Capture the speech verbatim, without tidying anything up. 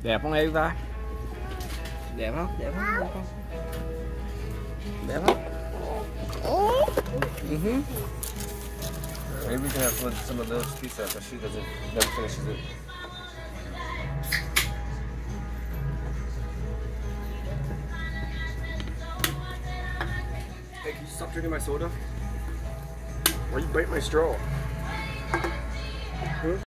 Đẹp không em ta? Đẹp không? Đẹp không? Đẹp không? Đẹp không? Mm-hmm. Maybe we can have some, some of those pizza because she doesn't never finishes it. Hey, can you stop drinking my soda? Why you bite my straw? Hmm?